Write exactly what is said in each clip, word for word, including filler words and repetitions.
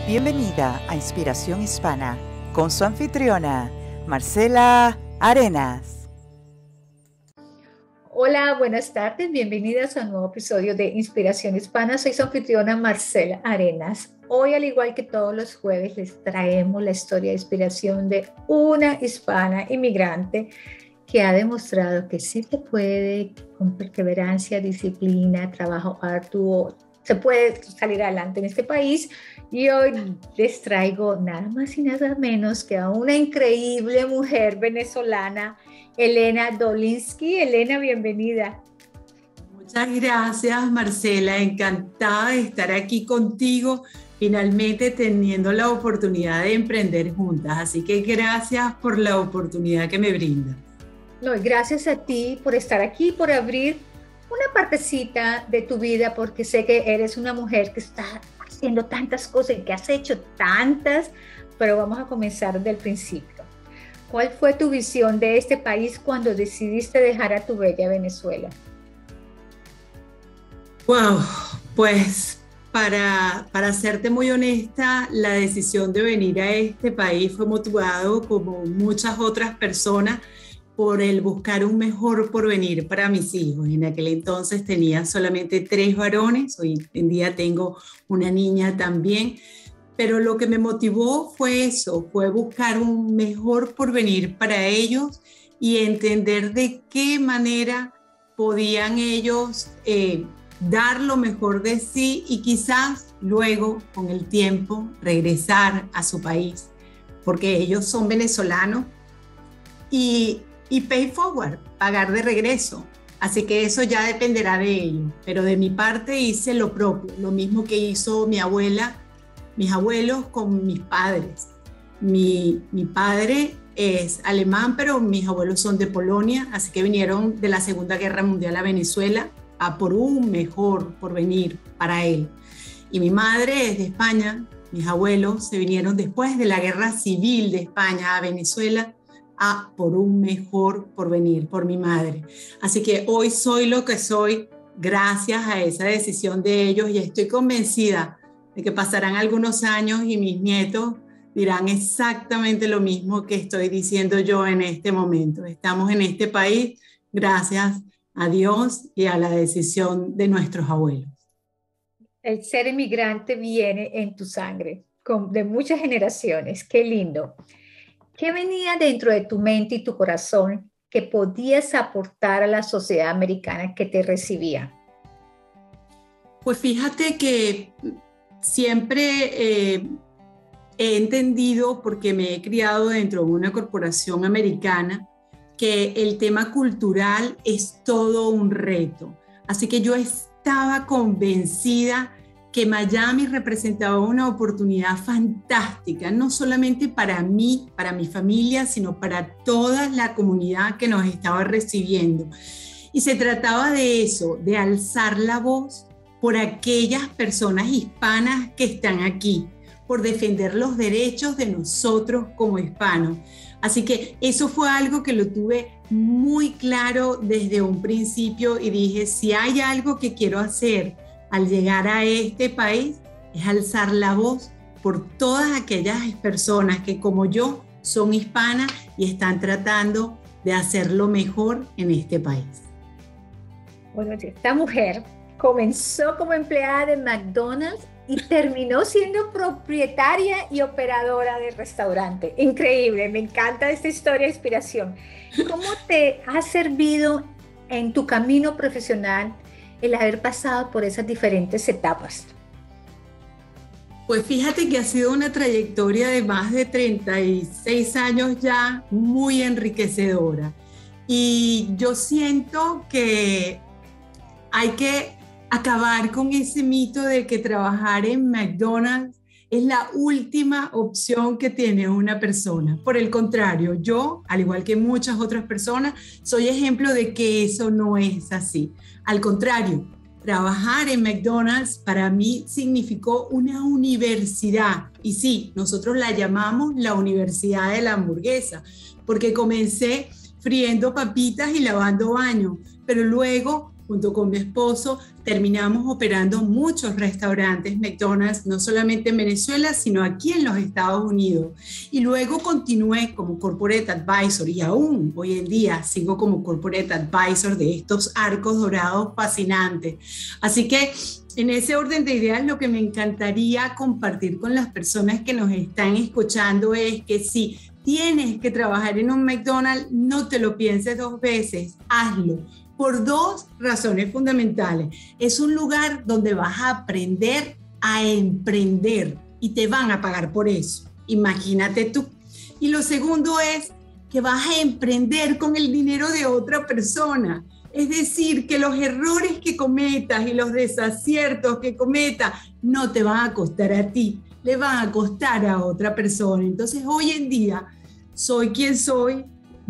Bienvenida a Inspiración Hispana con su anfitriona, Marcela Arenas. Hola, buenas tardes, bienvenidas a un nuevo episodio de Inspiración Hispana. Soy su anfitriona, Marcela Arenas. Hoy, al igual que todos los jueves, les traemos la historia de inspiración de una hispana inmigrante que ha demostrado que sí se puede, con perseverancia, disciplina, trabajo arduo, se puede salir adelante en este país. Y hoy les traigo nada más y nada menos que a una increíble mujer venezolana, Elena Dolinsky. Elena, bienvenida. Muchas gracias, Marcela. Encantada de estar aquí contigo, finalmente teniendo la oportunidad de emprender juntas. Así que gracias por la oportunidad que me brinda. No, y gracias a ti por estar aquí, por abrir una partecita de tu vida, porque sé que eres una mujer que está haciendo tantas cosas y que has hecho tantas, pero vamos a comenzar desde el principio. ¿Cuál fue tu visión de este país cuando decidiste dejar a tu bella Venezuela? Wow, pues para, para serte muy honesta, la decisión de venir a este país fue motivado, como muchas otras personas, por el buscar un mejor porvenir para mis hijos. En aquel entonces tenía solamente tres varones, hoy en día tengo una niña también, pero lo que me motivó fue eso, fue buscar un mejor porvenir para ellos y entender de qué manera podían ellos eh, dar lo mejor de sí y quizás luego, con el tiempo, regresar a su país, porque ellos son venezolanos y Y pay forward, pagar de regreso. Así que eso ya dependerá de ellos. Pero de mi parte hice lo propio, lo mismo que hizo mi abuela, mis abuelos con mis padres. Mi, mi padre es alemán, pero mis abuelos son de Polonia, así que vinieron de la Segunda Guerra Mundial a Venezuela a por un mejor porvenir para él. Y mi madre es de España, mis abuelos se vinieron después de la Guerra Civil de España a Venezuela a por un mejor porvenir, por mi madre. Así que hoy soy lo que soy gracias a esa decisión de ellos y estoy convencida de que pasarán algunos años y mis nietos dirán exactamente lo mismo que estoy diciendo yo en este momento. Estamos en este país gracias a Dios y a la decisión de nuestros abuelos. El ser inmigrante viene en tu sangre, con, de muchas generaciones. Qué lindo. ¿Qué venía dentro de tu mente y tu corazón que podías aportar a la sociedad americana que te recibía? Pues fíjate que siempre eh, he entendido, porque me he criado dentro de una corporación americana, que el tema cultural es todo un reto. Así que yo estaba convencida que Miami representaba una oportunidad fantástica, no solamente para mí, para mi familia, sino para toda la comunidad que nos estaba recibiendo. Y se trataba de eso, de alzar la voz por aquellas personas hispanas que están aquí, por defender los derechos de nosotros como hispanos. Así que eso fue algo que lo tuve muy claro desde un principio y dije, si hay algo que quiero hacer al llegar a este país, es alzar la voz por todas aquellas personas que como yo son hispanas y están tratando de hacerlo mejor en este país. Bueno, esta mujer comenzó como empleada de McDonald's y terminó siendo propietaria y operadora de restaurante. Increíble, me encanta esta historia de inspiración. ¿Cómo te ha servido en tu camino profesional el haber pasado por esas diferentes etapas? Pues fíjate que ha sido una trayectoria de más de treinta y seis años ya, muy enriquecedora. Y yo siento que hay que acabar con ese mito de que trabajar en McDonald's es la última opción que tiene una persona. Por el contrario, yo, al igual que muchas otras personas, soy ejemplo de que eso no es así. Al contrario, trabajar en McDonald's para mí significó una universidad. Y sí, nosotros la llamamos la Universidad de la Hamburguesa, porque comencé friendo papitas y lavando baños, pero luego junto con mi esposo, terminamos operando muchos restaurantes McDonald's, no solamente en Venezuela, sino aquí en los Estados Unidos. Y luego continué como Corporate Advisor y aún hoy en día sigo como Corporate Advisor de estos arcos dorados fascinantes. Así que en ese orden de ideas, lo que me encantaría compartir con las personas que nos están escuchando es que si tienes que trabajar en un McDonald's, no te lo pienses dos veces, hazlo. Por dos razones fundamentales. Es un lugar donde vas a aprender a emprender y te van a pagar por eso. Imagínate tú. Y lo segundo es que vas a emprender con el dinero de otra persona. Es decir, que los errores que cometas y los desaciertos que cometas no te van a costar a ti, le van a costar a otra persona. Entonces, hoy en día, soy quien soy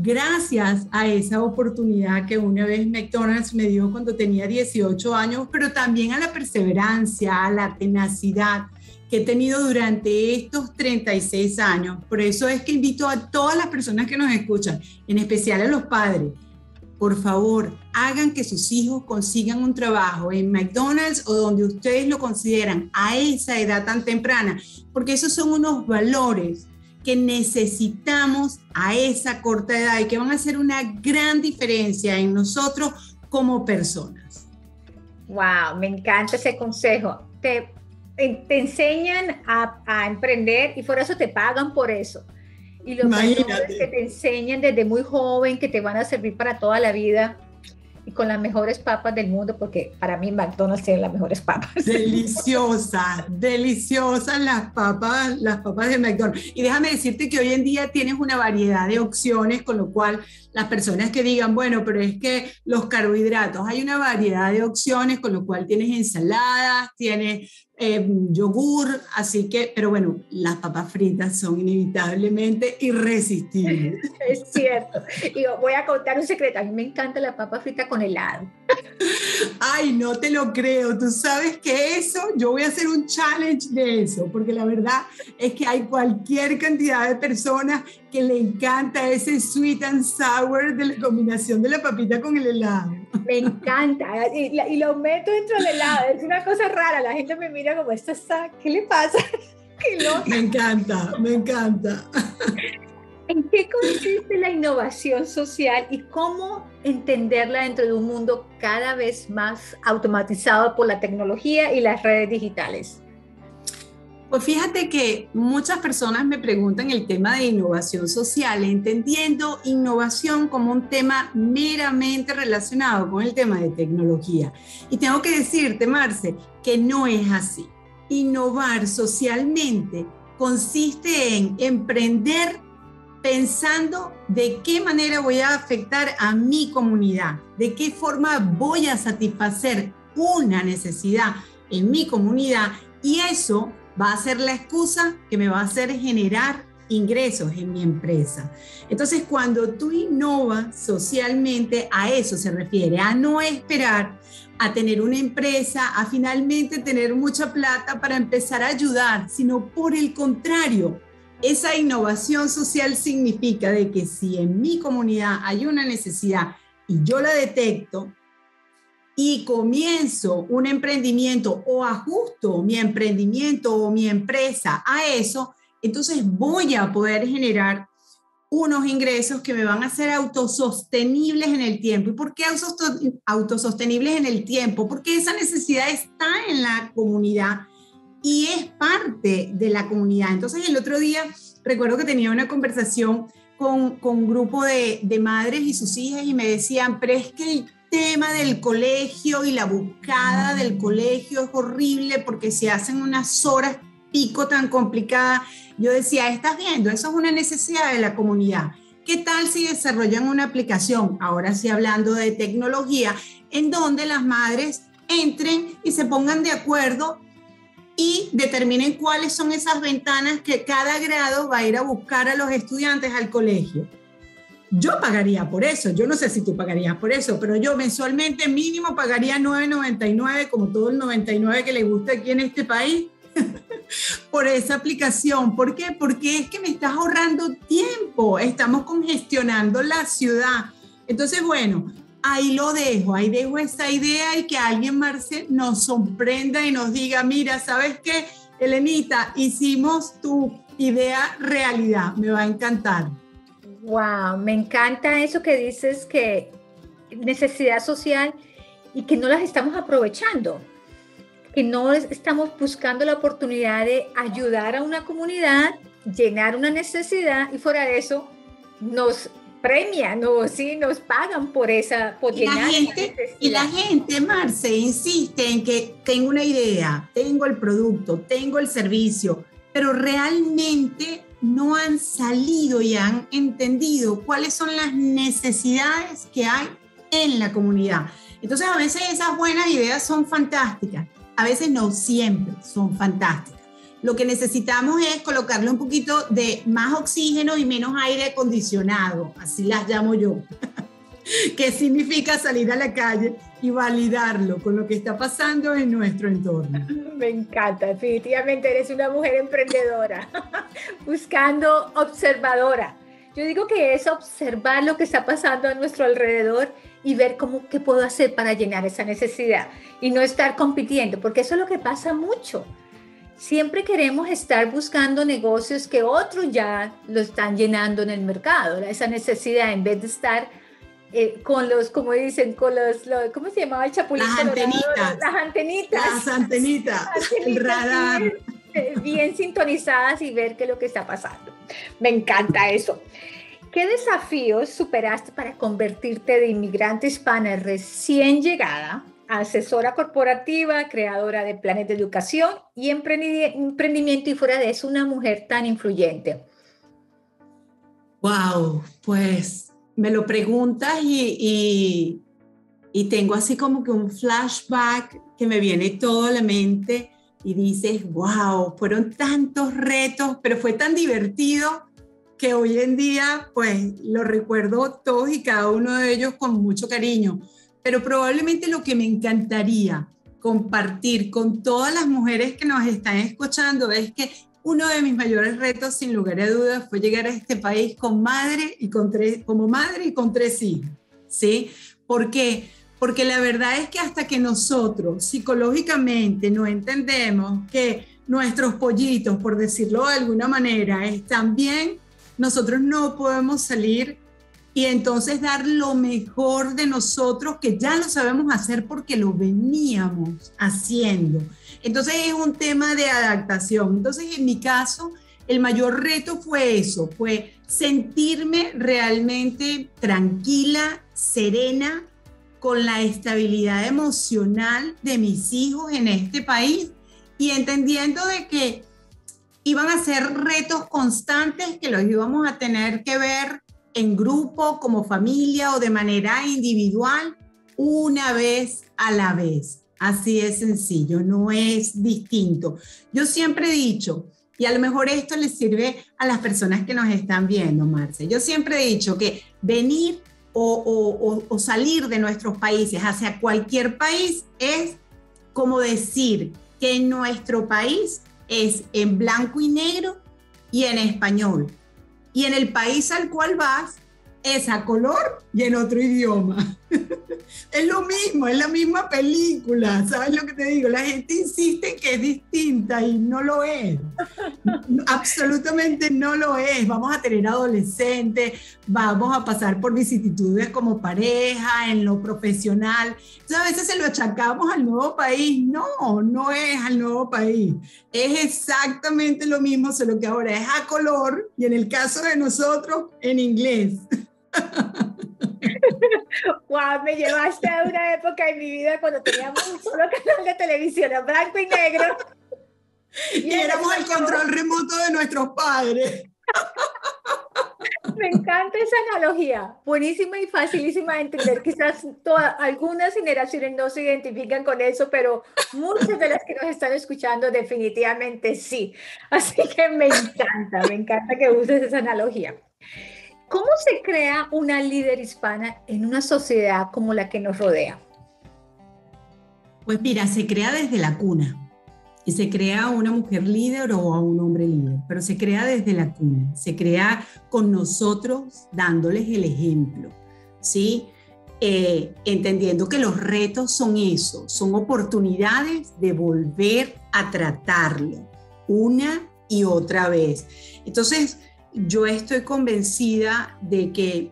gracias a esa oportunidad que una vez McDonald's me dio cuando tenía dieciocho años, pero también a la perseverancia, a la tenacidad que he tenido durante estos treinta y seis años. Por eso es que invito a todas las personas que nos escuchan, en especial a los padres, por favor, hagan que sus hijos consigan un trabajo en McDonald's o donde ustedes lo consideran a esa edad tan temprana, porque esos son unos valores que necesitamos a esa corta edad y que van a hacer una gran diferencia en nosotros como personas. Wow, me encanta ese consejo. Te, te enseñan a, a emprender y por eso te pagan por eso. Y los valores que te enseñan desde muy joven, que te van a servir para toda la vida y con las mejores papas del mundo, porque para mí McDonald's tiene las mejores papas. Deliciosas, deliciosas las papas, las papas de McDonald's. Y déjame decirte que hoy en día tienes una variedad de opciones, con lo cual las personas que digan, bueno, pero es que los carbohidratos, hay una variedad de opciones, con lo cual tienes ensaladas, tienes Eh, yogur, así que, pero bueno, las papas fritas son inevitablemente irresistibles. Es cierto. Y voy a contar un secreto, a mí me encanta la papa frita con helado. Ay, no te lo creo, tú sabes que eso, yo voy a hacer un challenge de eso, porque la verdad es que hay cualquier cantidad de personas que le encanta ese sweet and sour de la combinación de la papita con el helado. Me encanta, y, y lo meto dentro del helado, es una cosa rara, la gente me mira como, ¿esta está? ¿Qué le pasa? ¡Qué loca! Me encanta, me encanta. ¿En qué consiste la innovación social y cómo entenderla dentro de un mundo cada vez más automatizado por la tecnología y las redes digitales? Pues fíjate que muchas personas me preguntan el tema de innovación social, entendiendo innovación como un tema meramente relacionado con el tema de tecnología. Y tengo que decirte, Marce, que no es así. Innovar socialmente consiste en emprender pensando de qué manera voy a afectar a mi comunidad, de qué forma voy a satisfacer una necesidad en mi comunidad, y eso va a ser la excusa que me va a hacer generar ingresos en mi empresa. Entonces, cuando tú innovas socialmente, a eso se refiere, a no esperar a tener una empresa, a finalmente tener mucha plata para empezar a ayudar, sino por el contrario, esa innovación social significa de que si en mi comunidad hay una necesidad y yo la detecto, y comienzo un emprendimiento o ajusto mi emprendimiento o mi empresa a eso, entonces voy a poder generar unos ingresos que me van a ser autosostenibles en el tiempo. ¿Y por qué autosostenibles en el tiempo? Porque esa necesidad está en la comunidad y es parte de la comunidad. Entonces, el otro día recuerdo que tenía una conversación con, con un grupo de, de madres y sus hijas y me decían, pero es que el tema del colegio y la buscada del colegio es horrible porque se hacen unas horas pico tan complicadas. Yo decía, estás viendo, eso es una necesidad de la comunidad. ¿Qué tal si desarrollan una aplicación, ahora sí hablando de tecnología, en donde las madres entren y se pongan de acuerdo y determinen cuáles son esas ventanas que cada grado va a ir a buscar a los estudiantes al colegio? Yo pagaría por eso, yo no sé si tú pagarías por eso, pero yo mensualmente mínimo pagaría nueve noventa y nueve, como todo el noventa y nueve que le gusta aquí en este país, por esa aplicación. ¿Por qué? Porque es que me estás ahorrando tiempo, estamos congestionando la ciudad. Entonces, bueno, ahí lo dejo, ahí dejo esa idea y que alguien, Marce, nos sorprenda y nos diga, mira, ¿sabes qué, Elenita? Hicimos tu idea realidad, me va a encantar. Wow, me encanta eso que dices, que necesidad social y que no las estamos aprovechando, que no estamos buscando la oportunidad de ayudar a una comunidad, llenar una necesidad y fuera de eso nos premian o sí nos pagan por esa por y la llenar gente y la gente, Marce, insiste en que tengo una idea, tengo el producto, tengo el servicio, pero realmente no han salido y han entendido cuáles son las necesidades que hay en la comunidad. Entonces, a veces esas buenas ideas son fantásticas, a veces no siempre son fantásticas. Lo que necesitamos es colocarle un poquito de más oxígeno y menos aire acondicionado, así las llamo yo. ¿Qué significa salir a la calle y validarlo con lo que está pasando en nuestro entorno? Me encanta, definitivamente eres una mujer emprendedora, buscando observadora. Yo digo que es observar lo que está pasando a nuestro alrededor y ver cómo, qué puedo hacer para llenar esa necesidad y no estar compitiendo, porque eso es lo que pasa mucho. Siempre queremos estar buscando negocios que otros ya lo están llenando en el mercado, esa necesidad, en vez de estar eh, con los, como dicen, con los, los, ¿cómo se llamaba el chapulín? Las antenitas. Las antenitas. Las antenitas, el radar. Bien, bien sintonizadas y ver qué es lo que está pasando. Me encanta eso. ¿Qué desafíos superaste para convertirte de inmigrante hispana recién llegada, asesora corporativa, creadora de planes de educación y emprendimiento y fuera de eso una mujer tan influyente? Wow, pues me lo preguntas y, y, y tengo así como que un flashback que me viene todo a la mente y dices, wow, fueron tantos retos, pero fue tan divertido que hoy en día pues lo recuerdo todos y cada uno de ellos con mucho cariño. Pero probablemente lo que me encantaría compartir con todas las mujeres que nos están escuchando es que uno de mis mayores retos, sin lugar a dudas, fue llegar a este país con madre y con tres, como madre y con tres hijos, ¿sí? ¿Por qué? Porque la verdad es que hasta que nosotros psicológicamente no entendemos que nuestros pollitos, por decirlo de alguna manera, están bien, nosotros no podemos salir y entonces dar lo mejor de nosotros, que ya lo sabemos hacer porque lo veníamos haciendo. Entonces es un tema de adaptación. Entonces en mi caso, el mayor reto fue eso, fue sentirme realmente tranquila, serena, con la estabilidad emocional de mis hijos en este país y entendiendo de que iban a ser retos constantes que los íbamos a tener que ver en grupo, como familia o de manera individual, una vez a la vez. Así es sencillo, no es distinto. Yo siempre he dicho, y a lo mejor esto les sirve a las personas que nos están viendo, Marce, yo siempre he dicho que venir o, o, o salir de nuestros países hacia cualquier país es como decir que en nuestro país es en blanco y negro y en español. Y en el país al cual vas es a color y en otro idioma. Es lo mismo, es la misma película, ¿sabes lo que te digo? La gente insiste en que es distinta y no lo es. Absolutamente no lo es. Vamos a tener adolescentes, vamos a pasar por vicisitudes como pareja, en lo profesional. Entonces a veces se lo achacamos al nuevo país. No, no es al nuevo país. Es exactamente lo mismo, solo que ahora es a color y en el caso de nosotros, en inglés. Wow, me llevaste a una época en mi vida cuando teníamos un solo canal de televisión en blanco y negro. Y, y éramos el control remoto de nuestros padres. Me encanta esa analogía, buenísima y facilísima de entender. Quizás todas, algunas generaciones no se identifican con eso, pero muchas de las que nos están escuchando definitivamente sí. Así que me encanta, me encanta que uses esa analogía. ¿Cómo se crea una líder hispana en una sociedad como la que nos rodea? Pues mira, se crea desde la cuna. Y se crea una mujer líder o a un hombre líder, pero se crea desde la cuna. Se crea con nosotros dándoles el ejemplo, ¿sí? eh, entendiendo que los retos son eso, son oportunidades de volver a tratarlo una y otra vez. Entonces, yo estoy convencida de que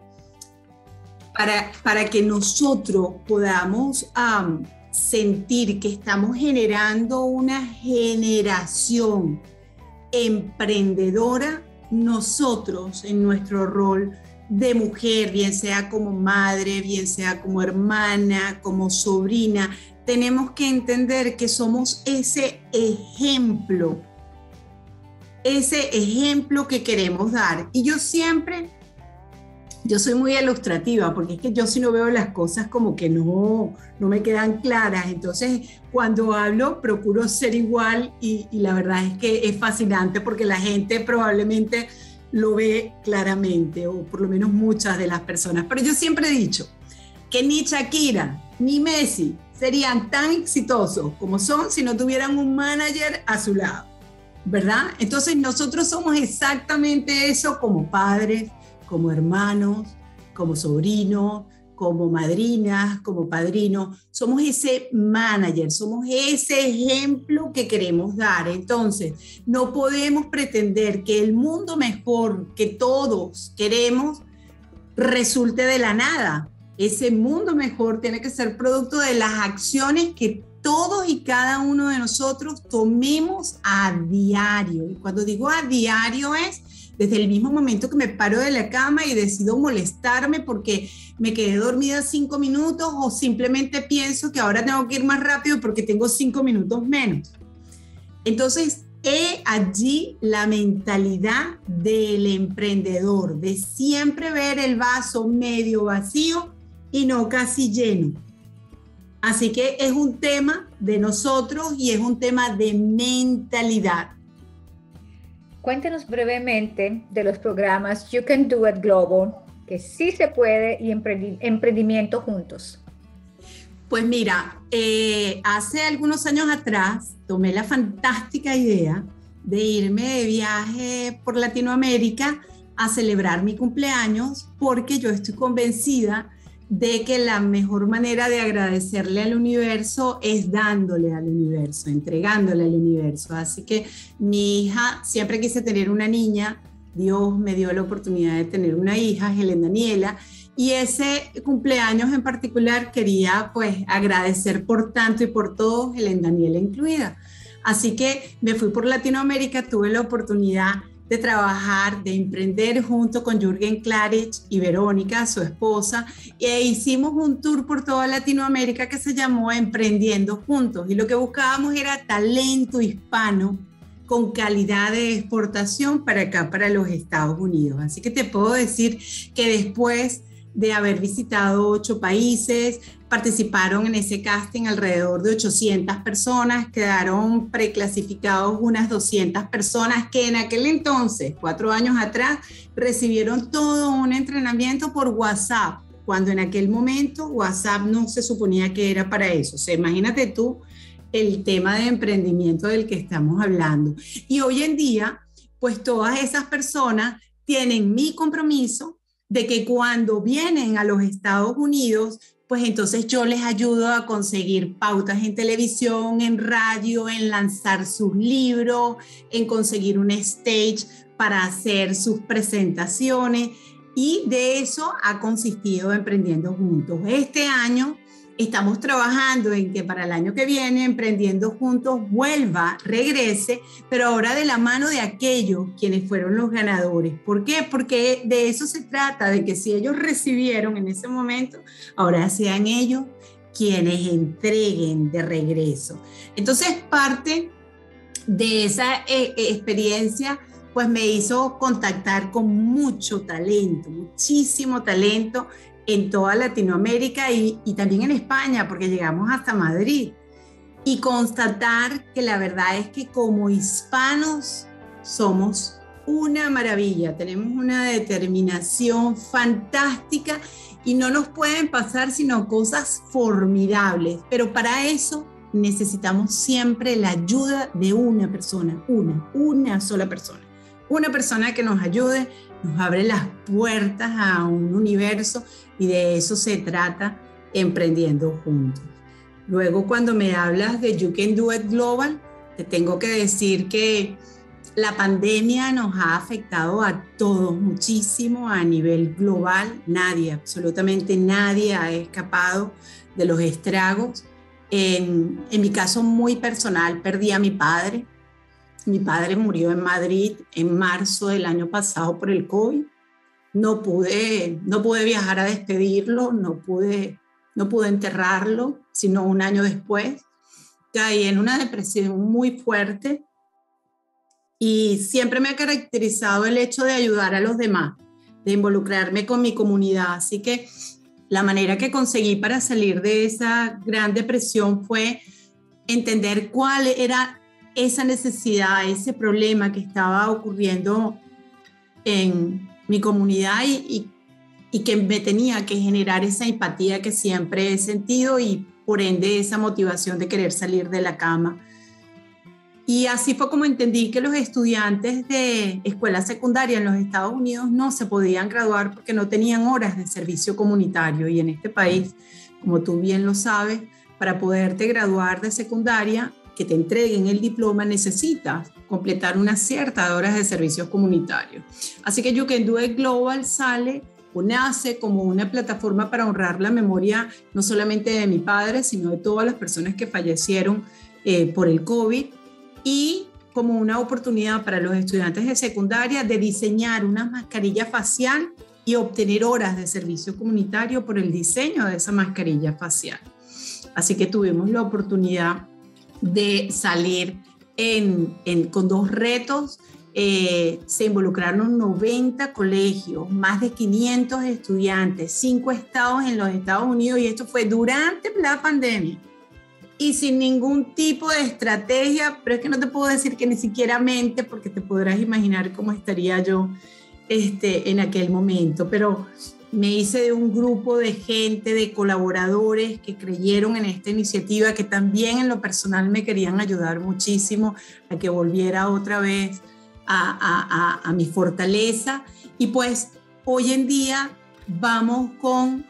para, para que nosotros podamos um, sentir que estamos generando una generación emprendedora, nosotros en nuestro rol de mujer, bien sea como madre, bien sea como hermana, como sobrina, tenemos que entender que somos ese ejemplo, ese ejemplo que queremos dar. Y yo siempre, yo soy muy ilustrativa, porque es que yo si no veo las cosas como que no, no me quedan claras. Entonces, cuando hablo, procuro ser igual y, y la verdad es que es fascinante porque la gente probablemente lo ve claramente, o por lo menos muchas de las personas. Pero yo siempre he dicho que ni Shakira ni Messi serían tan exitosos como son si no tuvieran un manager a su lado, ¿verdad? Entonces nosotros somos exactamente eso como padres, como hermanos, como sobrinos, como madrinas, como padrinos. Somos ese manager, somos ese ejemplo que queremos dar. Entonces, no podemos pretender que el mundo mejor que todos queremos resulte de la nada. Ese mundo mejor tiene que ser producto de las acciones que todos y cada uno de nosotros tomemos a diario. Y cuando digo a diario es desde el mismo momento que me paro de la cama y decido molestarme porque me quedé dormida cinco minutos o simplemente pienso que ahora tengo que ir más rápido porque tengo cinco minutos menos. Entonces, he allí la mentalidad del emprendedor, de siempre ver el vaso medio vacío y no casi lleno. Así que es un tema de nosotros y es un tema de mentalidad. Cuéntenos brevemente de los programas You Can Do It Global, que sí se puede, y emprendi- emprendimiento juntos. Pues mira, eh, hace algunos años atrás tomé la fantástica idea de irme de viaje por Latinoamérica a celebrar mi cumpleaños, porque yo estoy convencida de que la mejor manera de agradecerle al universo es dándole al universo, entregándole al universo. Así que mi hija, siempre quise tener una niña, Dios me dio la oportunidad de tener una hija, Helen Daniela, y ese cumpleaños en particular quería pues agradecer por tanto y por todo, Helen Daniela incluida. Así que me fui por Latinoamérica, tuve la oportunidad de trabajar, de emprender junto con Jürgen Klarich y Verónica, su esposa, e hicimos un tour por toda Latinoamérica que se llamó Emprendiendo Juntos, y lo que buscábamos era talento hispano con calidad de exportación para acá, para los Estados Unidos. Así que te puedo decir que después de haber visitado ocho países, participaron en ese casting alrededor de ochocientas personas, quedaron preclasificados unas doscientas personas que en aquel entonces, cuatro años atrás, recibieron todo un entrenamiento por WhatsApp, cuando en aquel momento WhatsApp no se suponía que era para eso. O sea, imagínate tú el tema de emprendimiento del que estamos hablando. Y hoy en día, pues todas esas personas tienen mi compromiso de que cuando vienen a los Estados Unidos, pues entonces yo les ayudo a conseguir pautas en televisión, en radio, en lanzar sus libros, en conseguir un stage para hacer sus presentaciones, y de eso ha consistido Emprendiendo Juntos. Este año estamos trabajando en que para el año que viene Emprendiendo Juntos vuelva, regrese, pero ahora de la mano de aquellos quienes fueron los ganadores. ¿Por qué? Porque de eso se trata, de que si ellos recibieron en ese momento, ahora sean ellos quienes entreguen de regreso. Entonces, parte de esa eh, experiencia pues me hizo contactar con mucho talento, muchísimo talento en toda Latinoamérica y, y también en España, porque llegamos hasta Madrid, y constatar que la verdad es que como hispanos somos una maravilla, tenemos una determinación fantástica y no nos pueden pasar sino cosas formidables, pero para eso necesitamos siempre la ayuda de una persona, una, una sola persona. una persona que nos ayude, nos abre las puertas a un universo y de eso se trata Emprendiendo Juntos. Luego, cuando me hablas de You Can Do It Global, te tengo que decir que la pandemia nos ha afectado a todos muchísimo a nivel global. Nadie, absolutamente nadie ha escapado de los estragos. En, en mi caso muy personal, perdí a mi padre. Mi padre murió en Madrid en marzo del año pasado por el COVID. No pude, no pude viajar a despedirlo, no pude, no pude enterrarlo, sino un año después. Caí en una depresión muy fuerte y siempre me ha caracterizado el hecho de ayudar a los demás, de involucrarme con mi comunidad. Así que la manera que conseguí para salir de esa gran depresión fue entender cuál era esa necesidad, ese problema que estaba ocurriendo en mi comunidad y, y, y que me tenía que generar esa empatía que siempre he sentido y por ende esa motivación de querer salir de la cama. Y así fue como entendí que los estudiantes de escuela secundaria en los Estados Unidos no se podían graduar porque no tenían horas de servicio comunitario. Y en este país, como tú bien lo sabes, para poderte graduar de secundaria, que te entreguen el diploma, necesitas completar unas ciertas horas de servicios comunitarios. Así que You Can Do It Global sale o nace como una plataforma para honrar la memoria no solamente de mi padre, sino de todas las personas que fallecieron eh, por el COVID, y como una oportunidad para los estudiantes de secundaria de diseñar una mascarilla facial y obtener horas de servicio comunitario por el diseño de esa mascarilla facial. Así que tuvimos la oportunidad de salir en, en, con dos retos. Eh, se involucraron noventa colegios, más de quinientos estudiantes, cinco estados en los Estados Unidos, y esto fue durante la pandemia. Y sin ningún tipo de estrategia, pero es que no te puedo decir que ni siquiera mente, porque te podrás imaginar cómo estaría yo este, en aquel momento. Pero me hice de un grupo de gente, de colaboradores que creyeron en esta iniciativa, que también en lo personal me querían ayudar muchísimo a que volviera otra vez a, a, a, a mi fortaleza. Y pues hoy en día vamos con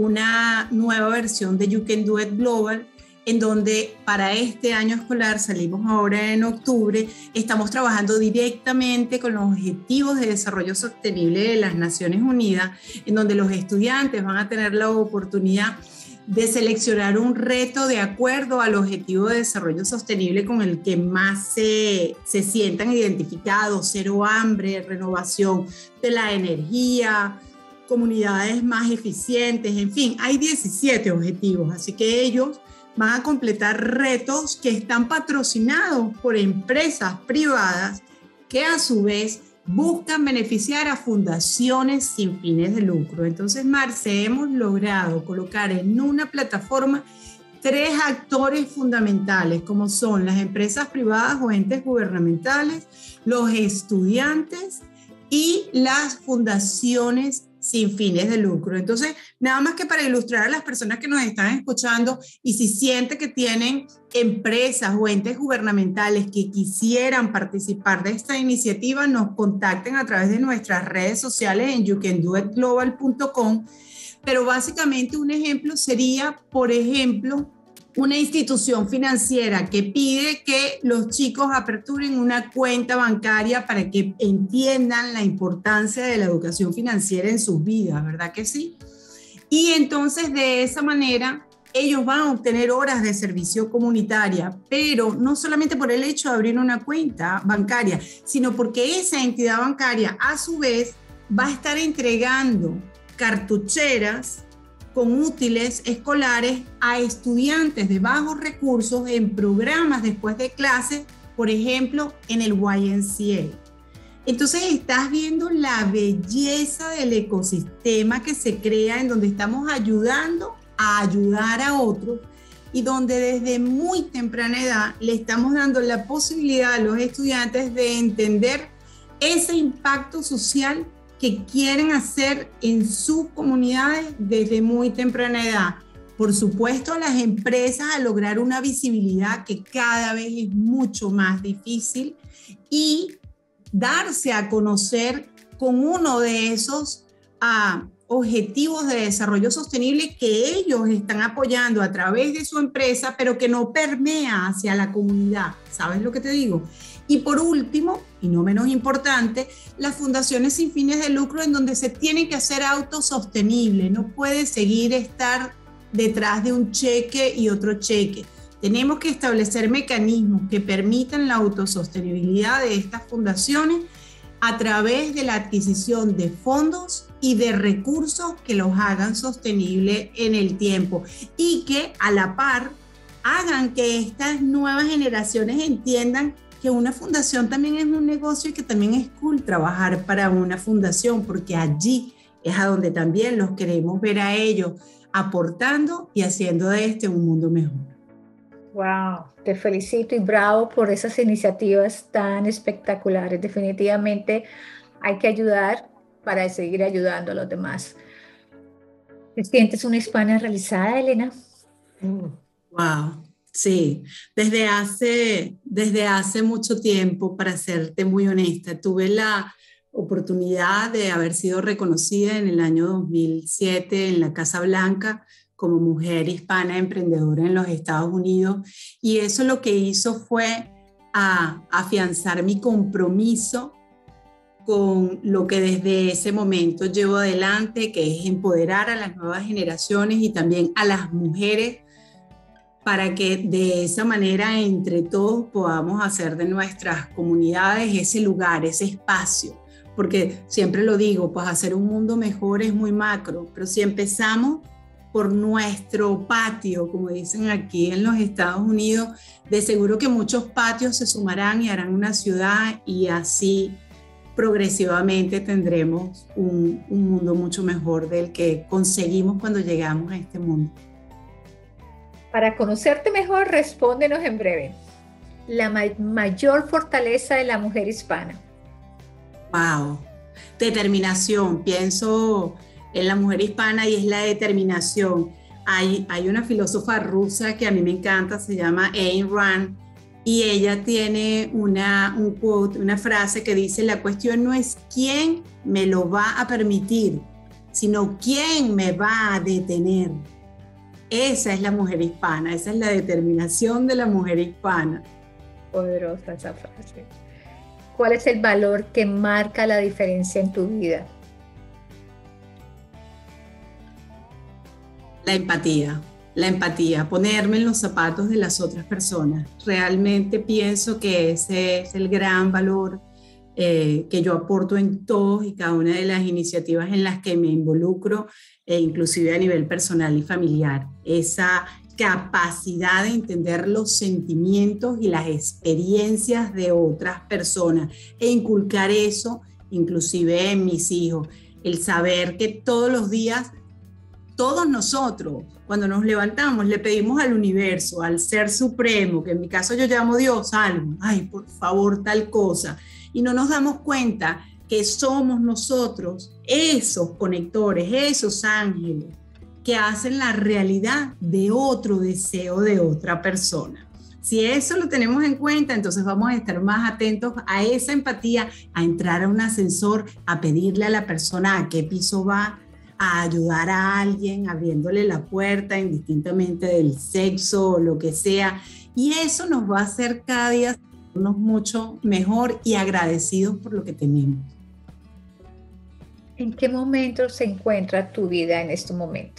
una nueva versión de You Can Do It Global, en donde para este año escolar, salimos ahora en octubre, estamos trabajando directamente con los Objetivos de Desarrollo Sostenible de las Naciones Unidas, en donde los estudiantes van a tener la oportunidad de seleccionar un reto de acuerdo al Objetivo de Desarrollo Sostenible con el que más se, se sientan identificados: cero hambre, renovación de la energía, comunidades más eficientes, en fin, hay diecisiete objetivos, así que ellos van a completar retos que están patrocinados por empresas privadas que a su vez buscan beneficiar a fundaciones sin fines de lucro. Entonces, Marce, hemos logrado colocar en una plataforma tres actores fundamentales, como son las empresas privadas o entes gubernamentales, los estudiantes y las fundaciones sin fines de lucro. Entonces, nada más que para ilustrar a las personas que nos están escuchando, y si sienten que tienen empresas o entes gubernamentales que quisieran participar de esta iniciativa, nos contacten a través de nuestras redes sociales en you can do it global punto com. Pero básicamente un ejemplo sería, por ejemplo, una institución financiera que pide que los chicos aperturen una cuenta bancaria para que entiendan la importancia de la educación financiera en sus vidas, ¿verdad que sí? Y entonces de esa manera ellos van a obtener horas de servicio comunitaria, pero no solamente por el hecho de abrir una cuenta bancaria, sino porque esa entidad bancaria a su vez va a estar entregando cartucheras con útiles escolares a estudiantes de bajos recursos en programas después de clases, por ejemplo, en el Y M C A. Entonces estás viendo la belleza del ecosistema que se crea, en donde estamos ayudando a ayudar a otros y donde desde muy temprana edad le estamos dando la posibilidad a los estudiantes de entender ese impacto social que quieren hacer en sus comunidades desde muy temprana edad. Por supuesto, a las empresas a lograr una visibilidad que cada vez es mucho más difícil, y darse a conocer con uno de esos uh, objetivos de desarrollo sostenible que ellos están apoyando a través de su empresa, pero que no permea hacia la comunidad. ¿Sabes lo que te digo? Y por último, y no menos importante, las fundaciones sin fines de lucro, en donde se tiene que hacer autosostenible. No puede seguir estar detrás de un cheque y otro cheque. Tenemos que establecer mecanismos que permitan la autosostenibilidad de estas fundaciones a través de la adquisición de fondos y de recursos que los hagan sostenibles en el tiempo y que a la par hagan que estas nuevas generaciones entiendan que una fundación también es un negocio y que también es cool trabajar para una fundación, porque allí es a donde también los queremos ver a ellos aportando y haciendo de este un mundo mejor. Wow, te felicito y bravo por esas iniciativas tan espectaculares. Definitivamente hay que ayudar para seguir ayudando a los demás. ¿Te sientes una hispana realizada, Elena? Wow. Sí, desde hace, desde hace mucho tiempo, para serte muy honesta, tuve la oportunidad de haber sido reconocida en el año dos mil siete en la Casa Blanca como mujer hispana emprendedora en los Estados Unidos, y eso lo que hizo fue a, afianzar mi compromiso con lo que desde ese momento llevo adelante, que es empoderar a las nuevas generaciones y también a las mujeres, para que de esa manera entre todos podamos hacer de nuestras comunidades ese lugar, ese espacio. Porque siempre lo digo, pues hacer un mundo mejor es muy macro, pero si empezamos por nuestro patio, como dicen aquí en los Estados Unidos, de seguro que muchos patios se sumarán y harán una ciudad, y así progresivamente tendremos un, un mundo mucho mejor del que conseguimos cuando llegamos a este mundo. Para conocerte mejor, respóndenos en breve. La ma- mayor fortaleza de la mujer hispana. Wow, determinación. Pienso en la mujer hispana y es la determinación. Hay, hay una filósofa rusa que a mí me encanta, se llama Ayn Rand, y ella tiene una, un quote, una frase que dice: la cuestión no es quién me lo va a permitir, sino quién me va a detener. Esa es la mujer hispana, esa es la determinación de la mujer hispana. Poderosa esa frase. ¿Cuál es el valor que marca la diferencia en tu vida? La empatía, la empatía, ponerme en los zapatos de las otras personas. Realmente pienso que ese es el gran valor eh, que yo aporto en todos y cada una de las iniciativas en las que me involucro, e inclusive a nivel personal y familiar. Esa capacidad de entender los sentimientos y las experiencias de otras personas e inculcar eso inclusive en mis hijos. El saber que todos los días, todos nosotros, cuando nos levantamos, le pedimos al universo, al Ser Supremo, que en mi caso yo llamo Dios, algo, ay, por favor, tal cosa, y no nos damos cuenta que somos nosotros esos conectores, esos ángeles que hacen la realidad de otro deseo de otra persona. Si eso lo tenemos en cuenta, entonces vamos a estar más atentos a esa empatía, a entrar a un ascensor, a pedirle a la persona a qué piso va, a ayudar a alguien abriéndole la puerta, indistintamente del sexo o lo que sea. Y eso nos va a hacer cada día sentirnos mucho mejor y agradecidos por lo que tenemos. ¿En qué momento se encuentra tu vida en este momento?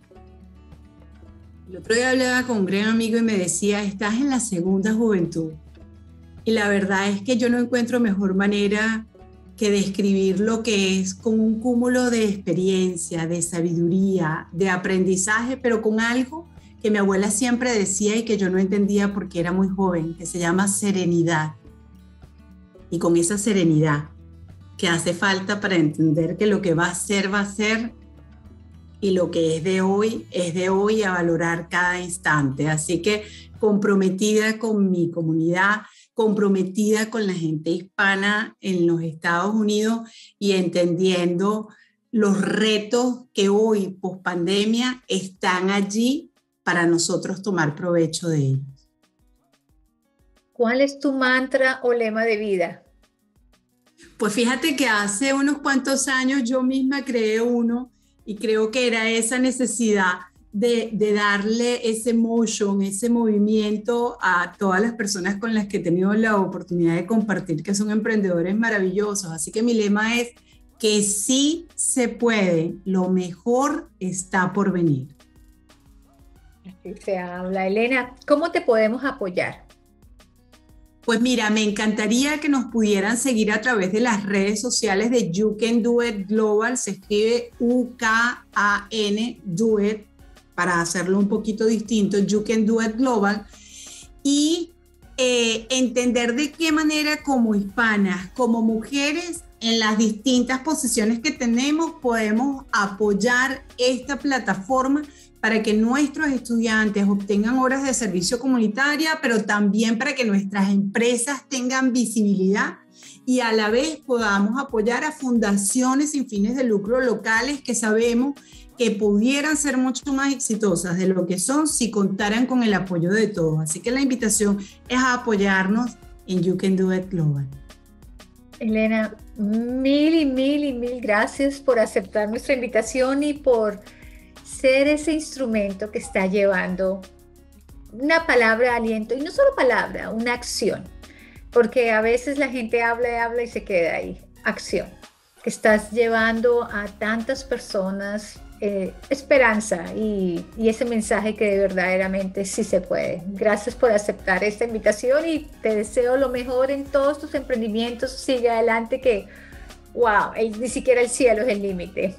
El otro día hablaba con un gran amigo y me decía: estás en la segunda juventud. Y la verdad es que yo no encuentro mejor manera que describir lo que es con un cúmulo de experiencia, de sabiduría, de aprendizaje, pero con algo que mi abuela siempre decía y que yo no entendía porque era muy joven, que se llama serenidad. Y con esa serenidad que hace falta para entender que lo que va a ser, va a ser, y lo que es de hoy, es de hoy, a valorar cada instante. Así que comprometida con mi comunidad, comprometida con la gente hispana en los Estados Unidos y entendiendo los retos que hoy, post pandemia, están allí para nosotros tomar provecho de ellos. ¿Cuál es tu mantra o lema de vida? Pues fíjate que hace unos cuantos años yo misma creé uno y creo que era esa necesidad de, de darle ese motion, ese movimiento a todas las personas con las que he tenido la oportunidad de compartir, que son emprendedores maravillosos. Así que mi lema es que sí se puede, lo mejor está por venir. Así se habla. Elena, ¿cómo te podemos apoyar? Pues mira, me encantaría que nos pudieran seguir a través de las redes sociales de You Can Do It Global. Se escribe U K A N, Do It, para hacerlo un poquito distinto, You Can Do It Global. Y eh, entender de qué manera como hispanas, como mujeres, en las distintas posiciones que tenemos, podemos apoyar esta plataforma para que nuestros estudiantes obtengan horas de servicio comunitaria, pero también para que nuestras empresas tengan visibilidad y a la vez podamos apoyar a fundaciones sin fines de lucro locales que sabemos que pudieran ser mucho más exitosas de lo que son si contaran con el apoyo de todos. Así que la invitación es a apoyarnos en You Can Do It Global. Elena, mil y mil y mil gracias por aceptar nuestra invitación y por ser ese instrumento que está llevando una palabra de aliento, y no solo palabra, una acción, porque a veces la gente habla y habla y se queda ahí. Acción, que estás llevando a tantas personas eh, esperanza y, y ese mensaje que verdaderamente sí se puede. Gracias por aceptar esta invitación y te deseo lo mejor en todos tus emprendimientos. Sigue adelante que, wow, el, ni siquiera el cielo es el límite.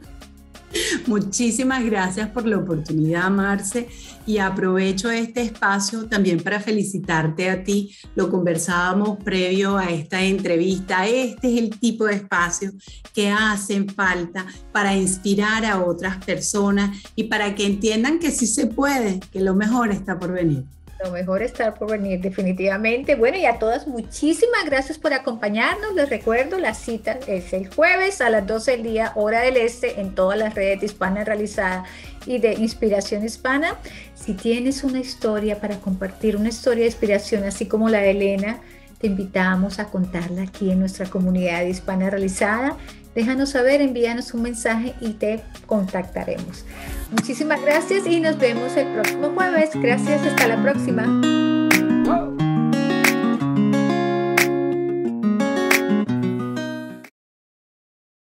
Muchísimas gracias por la oportunidad, Marce, y aprovecho este espacio también para felicitarte a ti. Lo conversábamos previo a esta entrevista. Este es el tipo de espacios que hacen falta para inspirar a otras personas y para que entiendan que sí se puede, que lo mejor está por venir. Lo mejor está por venir, definitivamente. Bueno, y a todas, muchísimas gracias por acompañarnos. Les recuerdo, la cita es el jueves a las doce del día, hora del este, en todas las redes de Hispana Realizada y de Inspiración Hispana. Si tienes una historia para compartir, una historia de inspiración, así como la de Elena, te invitamos a contarla aquí en nuestra comunidad de Hispana Realizada. Déjanos saber, envíanos un mensaje y te contactaremos. Muchísimas gracias y nos vemos el próximo jueves. Gracias, hasta la próxima.